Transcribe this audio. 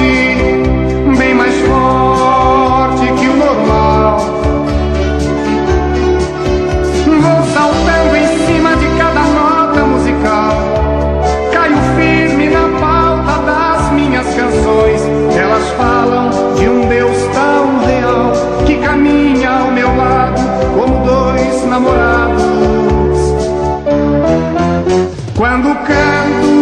ouvir, bem mais forte que o normal. Vou saltando em cima de cada nota musical, caio firme na pauta das minhas canções. Elas falam de um Deus tão real que caminha ao meu lado como dois namorados. Quando canto